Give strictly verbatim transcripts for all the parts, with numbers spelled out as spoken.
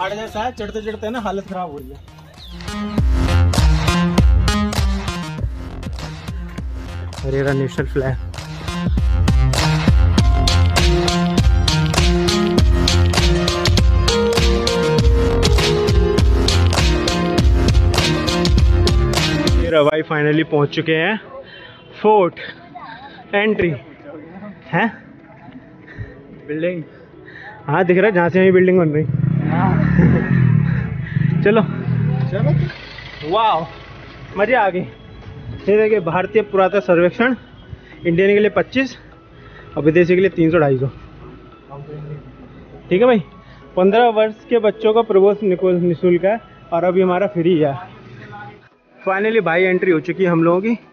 पहाड़ जैसा है, चढ़ते चढ़ते ना हालत खराब हो रही है। हरेरा नेशनल फ्लैग। मेरा भाई फाइनली पहुंच चुके हैं फोर्ट। एंट्री है बिल्डिंग। हाँ दिख रहा है, जहाँ से हमें बिल्डिंग बन रही। चलो चलो, वाह मजे आ गए। ये देखिए, भारतीय पुरातत्व सर्वेक्षण, इंडियन के लिए पच्चीस और विदेशी के लिए तीन सौ ढाई सौ। ठीक है भाई। पंद्रह वर्ष के बच्चों का प्रवेश निःशुल्क है और अभी हमारा फ्री है। फाइनली भाई एंट्री हो चुकी है हम लोगों की।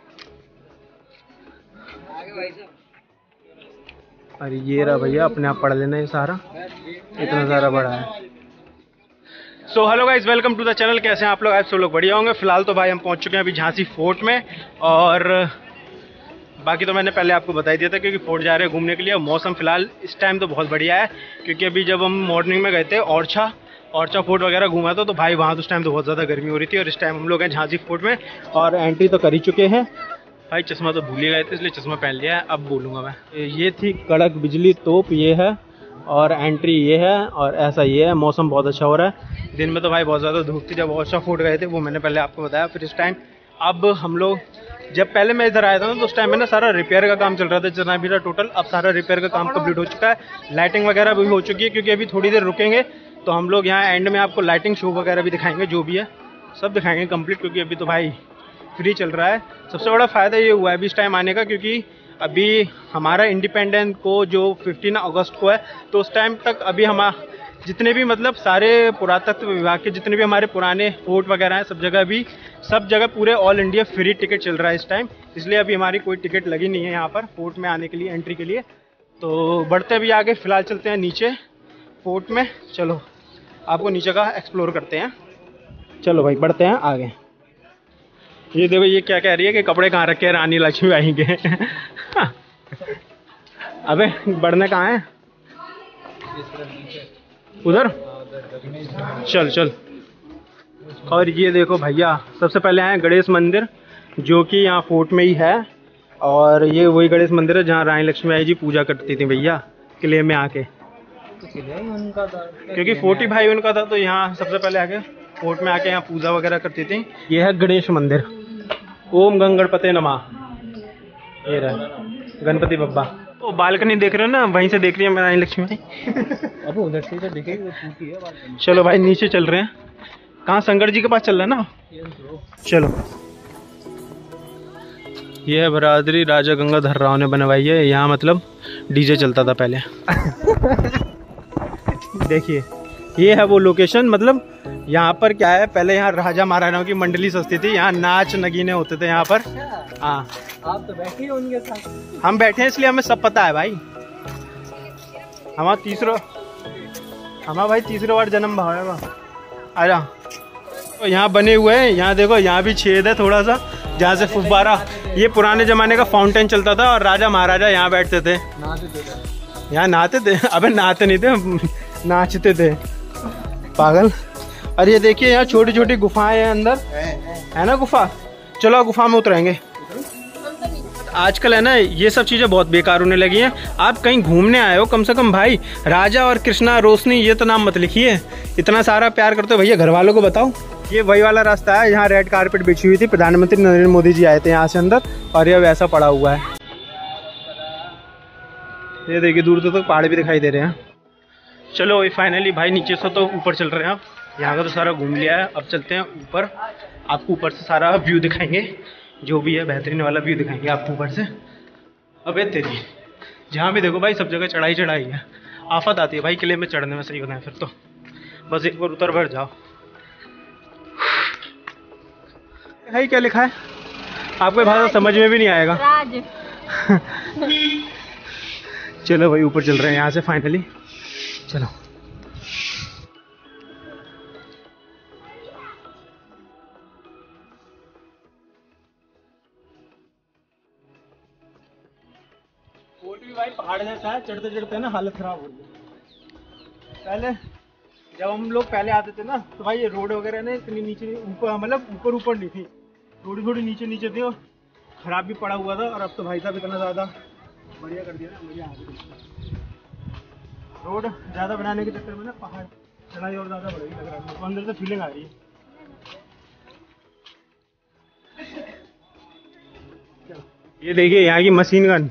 अरे ये रहा भैया, अपने आप पढ़ लेना ये सारा, इतना सारा बड़ा है। So hello guys, welcome to the channel. कैसे हैं आप लोग? आप सब लोग बढ़िया होंगे। फिलहाल तो भाई हम पहुंच चुके हैं अभी झांसी फोर्ट में, और बाकी तो मैंने पहले आपको बता दिया था क्योंकि फोर्ट जा रहे हैं घूमने के लिए। मौसम फिलहाल इस टाइम तो बहुत बढ़िया है, क्योंकि अभी जब हम मॉर्निंग में गए थे ओरछा ओरछा फोर्ट वगैरह घूमा था तो भाई वहाँ तो उस टाइम तो बहुत ज़्यादा गर्मी हो रही थी, और इस टाइम हम लोग हैं झांसी फोर्ट में और एंट्री तो कर ही चुके हैं। भाई चश्मा तो भूल ही गए थे, इसलिए चश्मा पहन लिया है। अब बोलूँगा मैं। ये थी कड़क बिजली तोप, ये है, और एंट्री ये है, और ऐसा ये है। मौसम बहुत अच्छा हो रहा है। दिन में तो भाई बहुत ज़्यादा धूप थी जब ओरछा फोर्ट गए थे, वो मैंने पहले आपको बताया। फिर इस टाइम अब हम लोग, जब पहले मैं इधर आया था ना तो उस टाइम में ना सारा रिपेयर का काम चल रहा था जितना भी था टोटल। अब सारा रिपेयर का काम कंप्लीट हो चुका है, लाइटिंग वगैरह भी हो चुकी है, क्योंकि अभी थोड़ी देर रुकेंगे तो हम लोग यहाँ एंड में आपको लाइटिंग शो वगैरह भी दिखाएंगे, जो भी है सब दिखाएंगे कंप्लीट, क्योंकि अभी तो भाई फ्री चल रहा है। सबसे बड़ा फ़ायदा ये हुआ है अभी इस टाइम आने का, क्योंकि अभी हमारा इंडिपेंडेंस को जो पंद्रह अगस्त को है, तो उस टाइम तक अभी हम जितने भी मतलब सारे पुरातत्व विभाग के जितने भी हमारे पुराने फोर्ट वगैरह हैं, सब जगह भी सब जगह पूरे ऑल इंडिया फ्री टिकट चल रहा है इस टाइम। इसलिए अभी हमारी कोई टिकट लगी नहीं है यहाँ पर फोर्ट में आने के लिए, एंट्री के लिए। तो बढ़ते भी आगे, फिलहाल चलते हैं नीचे फोर्ट में। चलो आपको नीचे का एक्सप्लोर करते हैं। चलो भाई बढ़ते हैं आगे। ये देखो, ये क्या कह रही है कि कपड़े कहाँ रखे हैं, रानी लक्ष्मीबाई के। अबे बढ़ना कहाँ है? उधर चल चल। और ये देखो भैया, सबसे पहले आए गणेश मंदिर, जो कि यहाँ फोर्ट में ही है। और ये वही गणेश मंदिर है जहाँ रानी लक्ष्मीबाई जी पूजा करती थी भैया, किले में आके। उनका था क्योंकि फोर्ट ही भाई उनका था, तो यहाँ सबसे पहले आके फोर्ट में आके यहाँ पूजा वगैरह करती थी। ये है गणेश मंदिर। ओम गणपते नमः। ये रहा गणपति बप्पा। वो बालकनी देख रहे हो ना, वहीं से देख रही है मैं रानी लक्ष्मी। अब उधर से इधर दिखेगी, वो टूटी है बालकनी। चलो भाई नीचे चल रहे हैं। कहाँ? शंकर जी के पास चल रहा है ना। चलो। ये है बरादरी राजा गंगाधर राव ने बनवाई है। यहाँ मतलब डीजे चलता था पहले। देखिए ये है वो लोकेशन। मतलब यहाँ पर क्या है, पहले यहाँ राजा महाराजाओं की मंडली सस्ती थी, यहाँ नाच नगीने होते थे यहाँ पर। हाँ आप तो बैठे हो उनके साथ। हम बैठे हैं इसलिए हमें सब पता है भाई। हमारा तीसरा हमारा भाई तीसरा बार जन्म भाव है। आजा। तो यहाँ बने हुए हैं, यहाँ देखो, यहाँ भी छेद है थोड़ा सा जहाँ से फुब्बारा, ये पुराने जमाने का फाउंटेन चलता था और राजा महाराजा यहाँ बैठते थे, यहाँ नहाते थे। अबे नहाते नहीं थे, नाचते थे पागल। और ये देखिए यहाँ छोटी छोटी गुफाएं हैं अंदर, है ना गुफा। चलो गुफा में उतरेंगे। आजकल है ना ये सब चीज़ें बहुत बेकार होने लगी हैं। आप कहीं घूमने आए हो, कम से कम भाई राजा और कृष्णा रोशनी ये तो नाम मत लिखिए। इतना सारा प्यार करते हो भैया, घर वालों को बताओ। ये वही वाला रास्ता है, यहाँ रेड कारपेट बिछी हुई थी, प्रधानमंत्री नरेंद्र मोदी जी आए थे यहाँ से अंदर, और ये वैसा पड़ा हुआ है। ये देखिए दूर दूर तक पहाड़ भी दिखाई दे रहे हैं। चलो फाइनली भाई नीचे से तो ऊपर चल रहे हैं। आप यहाँ का तो सारा घूम लिया है, अब चलते हैं ऊपर। आपको ऊपर से सारा व्यू दिखाएंगे, जो भी है बेहतरीन वाला व्यू दिखाएंगे आपको ऊपर से। अबे तेरी, जहाँ भी देखो भाई सब जगह चढ़ाई चढ़ाई है। आफत आती है भाई किले में चढ़ने में, सही बताएं फिर तो बस एक बार उतर भर जाओ। भाई क्या लिखा है आपको भाषा समझ में भी नहीं आएगा। चलो भाई ऊपर चल रहे हैं यहाँ से फाइनली। चलो फोर्ट भी भाई पहाड़ जैसा है, चढ़ते चढ़ते ना हालत खराब हो रही है। पहले जब हम लोग पहले आते थे ना तो भाई ये रोड वगैरह ना इतनी नीचे ऊपर मतलब ऊपर ऊपर नहीं थी, थोड़ी थोड़ी नीचे नीचे थी और खराब भी पड़ा हुआ था। और अब तो भाई साहब इतना ज़्यादा बढ़िया कर दिया ना, बढ़िया रोड ज़्यादा बनाने के चक्कर में ना पहाड़ चढ़ाई और ज़्यादा बढ़ेगी लग रहा है, तो अंदर से फीलिंग आ रही है। ये देखिए यहाँ की मशीन गन,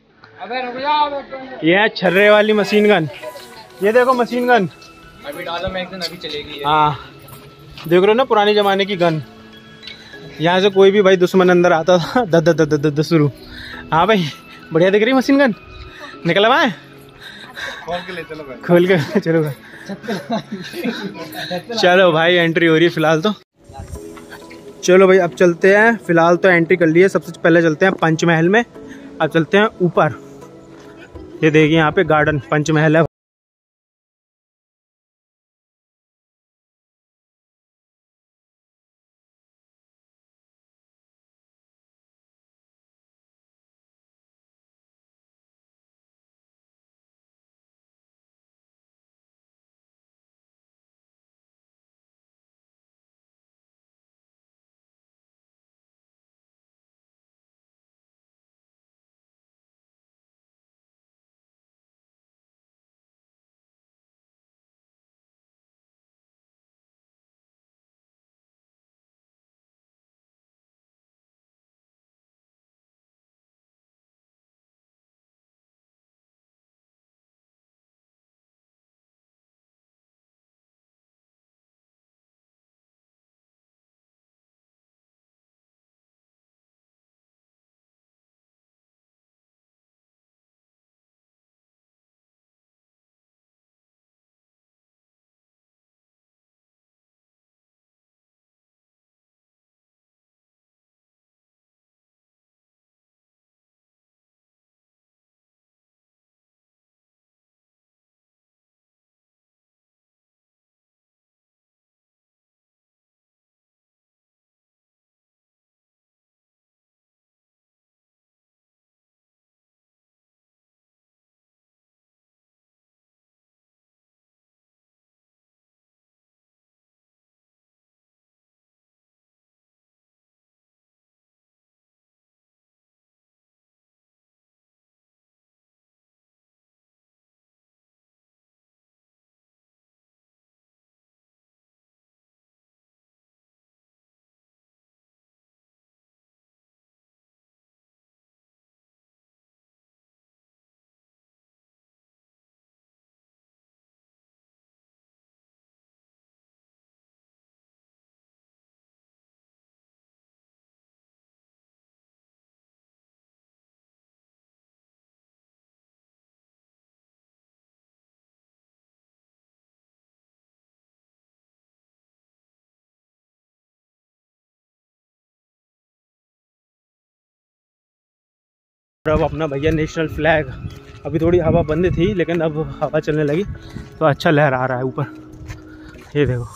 ये है छर्रे वाली मशीन गन। ये देखो मशीन गन अभी डालो मैं एक दिन अभी चलेगी। हाँ देख रहे हो ना पुराने जमाने की गन। यहाँ से कोई भी भाई दुश्मन अंदर आता था दद दद दद दद शुरू। हाँ भाई बढ़िया दिख रही मशीन गन, निकला भाई खोल के ले चलो भाई, खोल के चलो चलो भाई एंट्री हो रही है फिलहाल तो। चलो भाई अब चलते हैं, फिलहाल तो एंट्री कर ली है। सबसे पहले चलते हैं पंचमहल में, अब चलते हैं ऊपर। ये देखिए यहाँ पे गार्डन पंचमहल है। अब अपना भैया नेशनल फ्लैग, अभी थोड़ी हवा बंद थी लेकिन अब हवा चलने लगी तो अच्छा लहरा रहा है ऊपर। ये देखो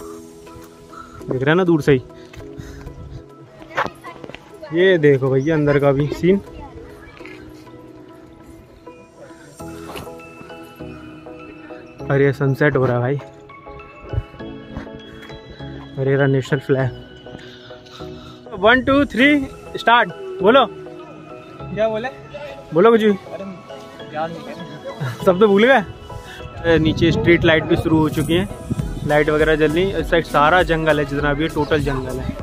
दिख रहा है ना दूर से ही। ये देखो भैया अंदर का भी सीन। और ये सनसेट हो रहा है भाई, और ये national flag. One two three start, बोलो क्या बोले, बोलो कुछ भी। अरे याद नहीं सब तो भूल गए। नीचे स्ट्रीट लाइट भी शुरू हो चुकी हैं, लाइट वगैरह जल रही। इस साइड सारा जंगल है, जितना भी है टोटल जंगल है।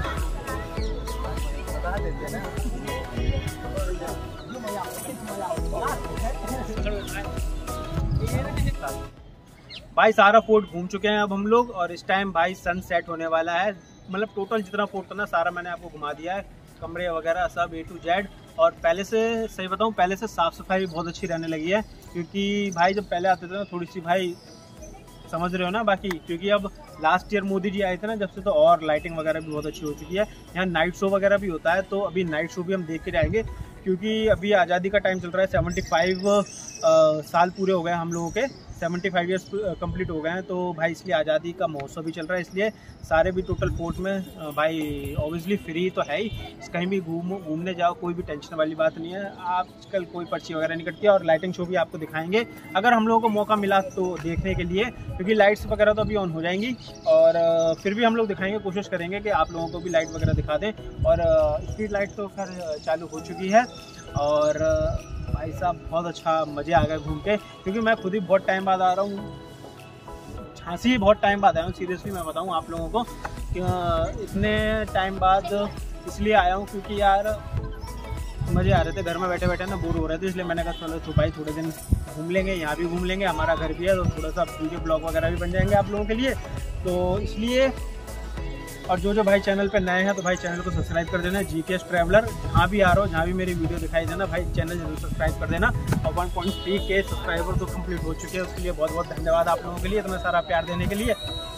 भाई सारा फोर्ट घूम चुके हैं अब हम लोग, और इस टाइम भाई सनसेट होने वाला है। मतलब टोटल जितना फोर्ट था ना सारा मैंने आपको घुमा दिया है, कमरे वगैरह सब ए टू जेड। और पहले से सही बताऊं, पहले से साफ़ सफाई बहुत अच्छी रहने लगी है, क्योंकि भाई जब पहले आते थे ना थोड़ी सी भाई समझ रहे हो ना बाकी, क्योंकि अब लास्ट ईयर मोदी जी आए थे ना जब से, तो और लाइटिंग वगैरह भी बहुत अच्छी हो चुकी है। यहाँ नाइट शो वगैरह भी होता है, तो अभी नाइट शो भी हम देख के जाएंगे, क्योंकि अभी आज़ादी का टाइम चल रहा है। सेवेंटी फाइव साल पूरे हो गए हम लोगों के, सेवेंटी फाइव ईयर्स कंप्लीट हो गए हैं, तो भाई इसलिए आज़ादी का महोत्सव भी चल रहा है, इसलिए सारे भी टोटल फोर्ट में भाई ऑब्वियसली फ्री तो है ही, कहीं भी घूम घूमने जाओ कोई भी टेंशन वाली बात नहीं है। आजकल कोई पर्ची वगैरह नहीं कटती है, और लाइटिंग शो भी आपको दिखाएंगे अगर हम लोगों को मौका मिला तो देखने के लिए, क्योंकि लाइट्स वगैरह तो अभी ऑन हो जाएंगी, और फिर भी हम लोग दिखाएंगे, कोशिश करेंगे कि आप लोगों को भी लाइट वगैरह दिखा दें। और स्ट्रीट लाइट तो खैर चालू हो चुकी है, और भाई साहब बहुत अच्छा मज़े आ गए घूम के, क्योंकि मैं खुद ही बहुत टाइम बाद आ रहा हूँ झांसी, बहुत टाइम बाद आया हूँ सीरियसली मैं बताऊँ आप लोगों को कि इतने टाइम बाद इसलिए आया हूँ क्योंकि यार मज़े आ रहे थे, घर में बैठे बैठे ना बोर हो रहे थे, इसलिए मैंने कहा चलो तो भाई थोड़े दिन घूम लेंगे, यहाँ भी घूम लेंगे, हमारा घर भी है तो थोड़ा सा वीडियो ब्लॉग वगैरह भी बन जाएंगे आप लोगों के लिए, तो इसलिए। और जो जो भाई चैनल पे नए हैं तो भाई चैनल को सब्सक्राइब कर देना, जीकेएस ट्रैवलर, जहाँ भी आ रहा हो जहाँ भी मेरी वीडियो दिखाई देना भाई चैनल जरूर सब्सक्राइब कर देना। और वन पॉइंट थ्री के सब्सक्राइबर तो कंप्लीट हो चुके हैं, उसके लिए बहुत बहुत धन्यवाद आप लोगों के लिए, इतना सारा प्यार देने के लिए।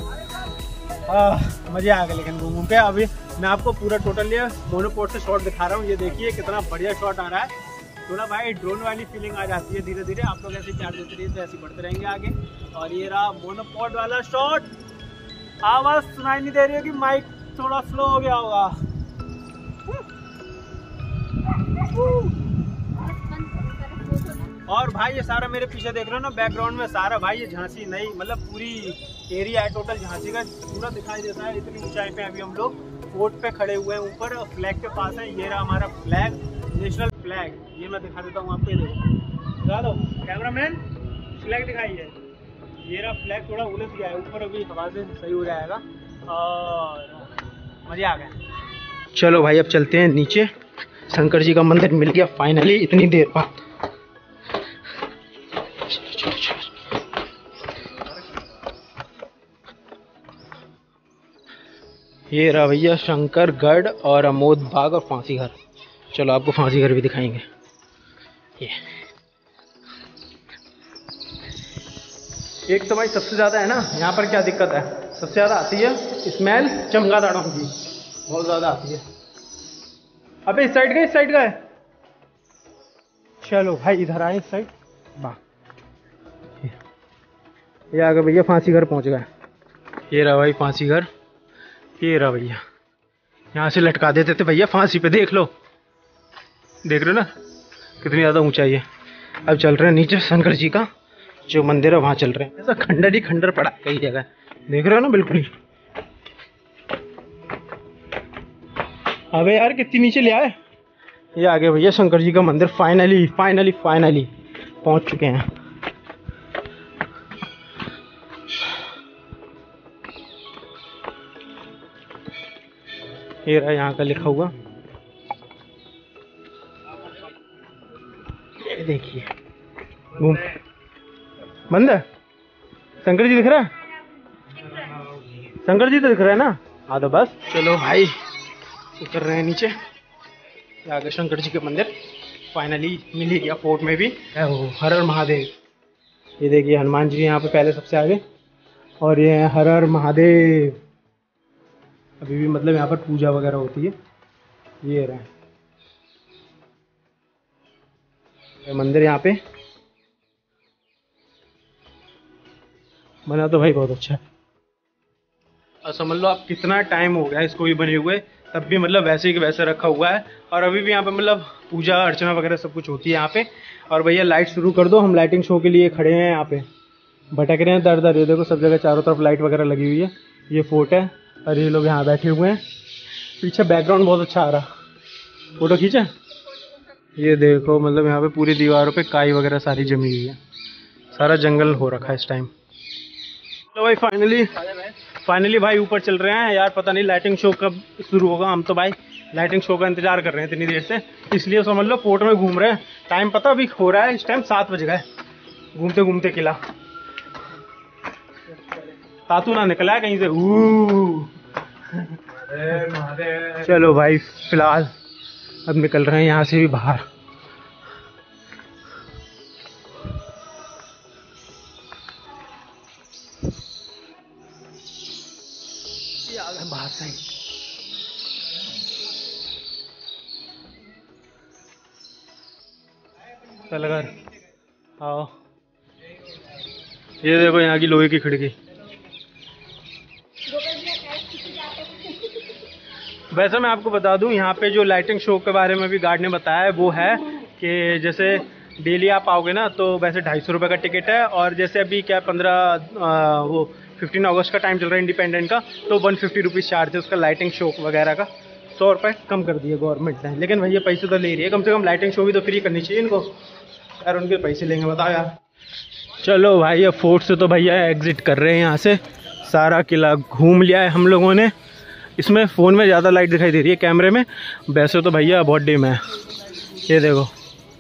मज़े आ गए लेकिन घूम घूम के। अभी मैं आपको पूरा टोटल ये मोनोपोर्ट से शॉट दिखा रहा हूँ, ये देखिए कितना बढ़िया शॉट आ रहा है, थोड़ा भाई ड्रोन वाली फीलिंग आ जाती है धीरे धीरे, आप लोग ऐसे प्यार देते रहिए तो ऐसे बढ़ते रहेंगे आगे। और ये रहा मोनोपोर्ट वाला शॉट, आवाज़ सुनाई नहीं दे रही है कि माइक थोड़ा स्लो हो गया होगा। और भाई ये सारा मेरे पीछे देख रहे हो ना बैकग्राउंड में, सारा भाई ये झांसी नहीं मतलब पूरी एरिया है टोटल झांसी का, पूरा दिखाई देता है। इतनी ऊंचाई पे अभी हम लोग फोर्ट पे खड़े हुए हैं, ऊपर फ्लैग के पास है, ये रहा हमारा फ्लैग, नेशनल फ्लैग, ये मैं दिखा देता हूँ आपको, ये देखो दिखा दो कैमरामैन, फ्लैग दिखाइए, ये रहा फ्लैग, थोड़ा उलझ गया है ऊपर, अभी हवा से सही हो जाएगा, और मज़े आ गए। चलो भाई अब चलते हैं नीचे, शंकर जी का मंदिर मिल गया फाइनली इतनी देर बाद। ये रहा भैया शंकर गढ़ और अमोद बाग और फांसी घर। चलो आपको फांसी घर भी दिखाएंगे। ये एक तो भाई सबसे ज़्यादा है ना यहाँ पर क्या दिक्कत है, सबसे ज़्यादा आती है स्मेल चमगादड़ों की, बहुत ज़्यादा आती है। अबे इस साइड का इस साइड का है, चलो भाई इधर आए इस साइड, वाह ये आ गए भैया फांसी घर पहुँच गए। ये रहा भाई फांसी घर, ये रहा भैया, यहाँ से लटका देते थे भैया फांसी पे, देख लो देख रहे हो ना कितनी ज़्यादा ऊंचाई है। अब चल रहे हैं नीचे शंकर जी का जो मंदिर है वहाँ चल रहे हैं, ऐसा खंडर ही खंडर पड़ा कई जगह, देख रहे हो ना बिल्कुल ही। अबे यार कितनी नीचे ले आए। ये आ गए भैया शंकर जी का मंदिर, फाइनली फाइनली फाइनली पहुँच चुके हैं। ये रहा यहाँ का लिखा हुआ, ये देखिए घूम बंद है, शंकर जी दिख रहा है, शंकर जी तो दिख रहा है ना, हाँ तो बस चलो भाई उतर रहे हैं नीचे। आगे शंकर जी के मंदिर फाइनली मिल ही गया, फोर्ट में भी है वो, हर हर महादेव। ये देखिए हनुमान जी यहाँ पे पहले सबसे आगे, और ये हर हर महादेव, अभी भी मतलब यहाँ पर पूजा वगैरह होती है। ये रहा मंदिर, यहाँ पे बना तो भाई बहुत अच्छा है, और समझ लो आप कितना टाइम हो गया इसको भी बने हुए, तब भी मतलब वैसे ही वैसे रखा हुआ है, और अभी भी यहाँ पे मतलब पूजा अर्चना वगैरह सब कुछ होती है यहाँ पे। और भैया लाइट शुरू कर दो, हम लाइटिंग शो के लिए खड़े हैं यहाँ पे, भटक रहे हैं दर दर, ये देखो सब जगह चारों तरफ लाइट वगैरह लगी हुई है। ये फोर्ट है और ये लोग यहाँ बैठे हुए हैं, पीछे बैकग्राउंड बहुत अच्छा आ रहा, फोटो खींचा। ये देखो मतलब यहाँ पे पूरी दीवारों पे काई वगैरह सारी जमी हुई है, सारा जंगल हो रखा है इस टाइम। तो भाई फाइनली फाइनली भाई ऊपर चल रहे हैं यार, पता नहीं लाइटिंग शो कब शुरू होगा, हम तो भाई लाइटिंग शो का इंतजार कर रहे हैं इतनी देर से, इसलिए समझ लो फोर्ट में घूम रहे हैं। टाइम पता अभी हो रहा है इस टाइम सात बज गए, घूमते घूमते किला तातू ना निकला है कहीं से। चलो भाई फिलहाल अब निकल रहे हैं यहाँ से भी बाहर। ये आ गए बाहर से, चल घर आओ। ये देखो यहाँ की लोहे की खिड़की। वैसे मैं आपको बता दूं, यहाँ पे जो लाइटिंग शो के बारे में भी गार्ड ने बताया है वो है कि जैसे डेली आप आओगे ना तो वैसे ढाई सौ रुपये का टिकट है, और जैसे अभी क्या पंद्रह वो फिफ्टीन अगस्त का टाइम चल रहा है इंडिपेंडेंट का, तो वन फिफ्टी रुपीज़ चार्ज है उसका लाइटिंग शो वगैरह का। सौ रुपये कम कर दिए गवर्नमेंट ने, लेकिन भैया पैसे तो ले रही है, कम से कम लाइटिंग शो भी तो फ्री करनी चाहिए इनको यार, उनके पैसे लेंगे बताओ यार। चलो भाई अब फोर्ट से तो भैया एग्जिट कर रहे हैं, यहाँ से सारा किला घूम लिया है हम लोगों ने। इसमें फ़ोन में ज़्यादा लाइट दिखाई दे रही है कैमरे में, वैसे तो भैया बहुत डिम है। ये देखो,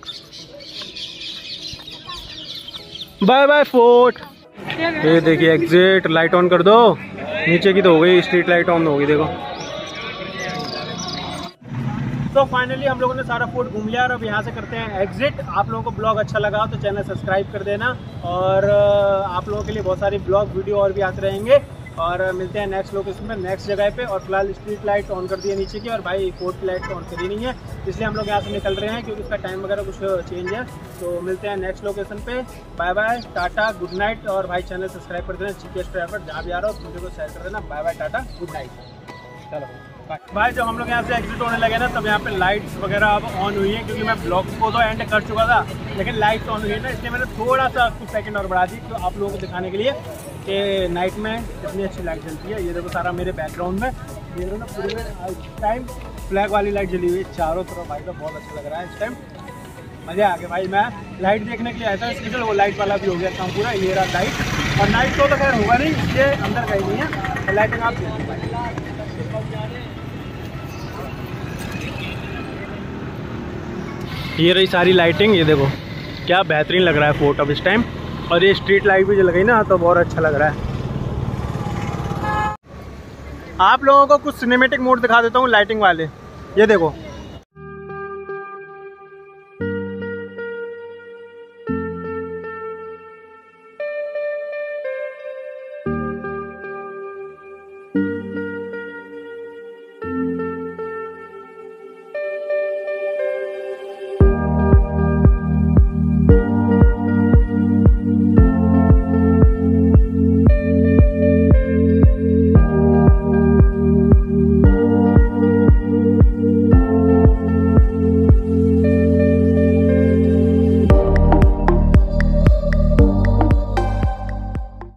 बाय बाय फोर्ट। ये देखिए एग्जिट, लाइट ऑन कर दो, नीचे की तो हो गई, स्ट्रीट लाइट ऑन हो गई देखो। तो फाइनली हम लोगों ने सारा फोर्ट घूम लिया और अब यहाँ से करते हैं एग्जिट। आप लोगों को ब्लॉग अच्छा लगा तो चैनल सब्सक्राइब कर देना, और आप लोगों के लिए बहुत सारी ब्लॉग वीडियो और भी आते रहेंगे, और मिलते हैं नेक्स्ट लोकेशन में, नेक्स्ट जगह पे। और फिलहाल स्ट्रीट लाइट ऑन कर दी है नीचे की, और भाई फोर्ट की लाइट ऑन करी नहीं है, इसलिए हम लोग यहाँ से निकल रहे हैं क्योंकि इसका टाइम वगैरह कुछ चेंज है। तो मिलते हैं नेक्स्ट लोकेशन पे, bye bye, tata, good night. और भाई चैनल सब्सक्राइब कर देना, जीपीएस ड्राइवर जहाँ भी आ रहा हो वीडियो को शेयर कर देना। Bye bye, tata, good night. चलो भाई, जब हम लोग यहाँ से एग्जिट होने लगे ना तब यहाँ पे लाइट्स वगैरह अब ऑन हुई है, क्योंकि मैं ब्लॉग को तो एंड कर चुका था लेकिन लाइट्स ऑन हुई है ना, इसलिए मैंने थोड़ा सा कुछ सेकंड और बढ़ा दी तो आप लोगों को दिखाने के लिए कि नाइट में कितनी अच्छी लाइट जलती है। ये देखो सारा मेरे बैकग्राउंड में, ये देखो ना पूरे टाइम फ्लैग वाली लाइट जली हुई है चारों तरफ भाई, तो बहुत अच्छा लग रहा है इस टाइम, मज़ा आ गया भाई। मैं लाइट देखने के लिए आया था, इसलिए चलो वो लाइट वाला भी हो गया काम पूरा। ये रहा लाइट, और नाइट तो खैर होगा नहीं, इसलिए अंदर गई नहीं है, तो लाइटिंग आप देखो भाई। ये रही सारी लाइटिंग, ये देखो क्या बेहतरीन लग रहा है फोर्ट अब इस टाइम, और ये स्ट्रीट लाइट भी जल गई ना तो बहुत अच्छा लग रहा है। आप लोगों को कुछ सिनेमेटिक मोड दिखा देता हूँ लाइटिंग वाले, ये देखो